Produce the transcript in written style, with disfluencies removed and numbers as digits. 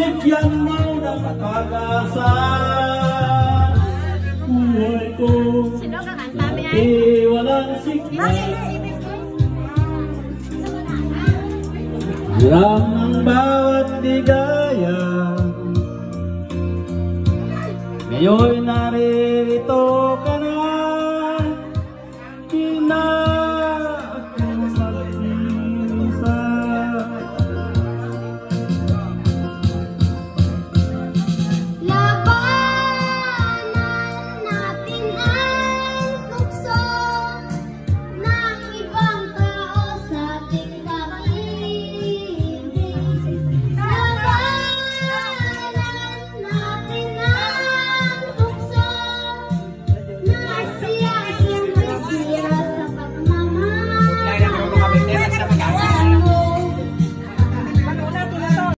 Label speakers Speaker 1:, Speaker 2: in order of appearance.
Speaker 1: bigyan mo ng pag-asa. Buhay ko walang sikna. Hirap ng bawat ligaya, ngayon narin